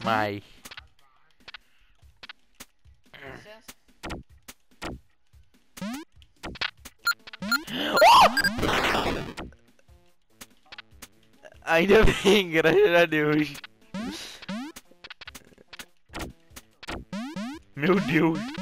Mai. Licença. Ainda bem, graças a Deus. Meu Deus.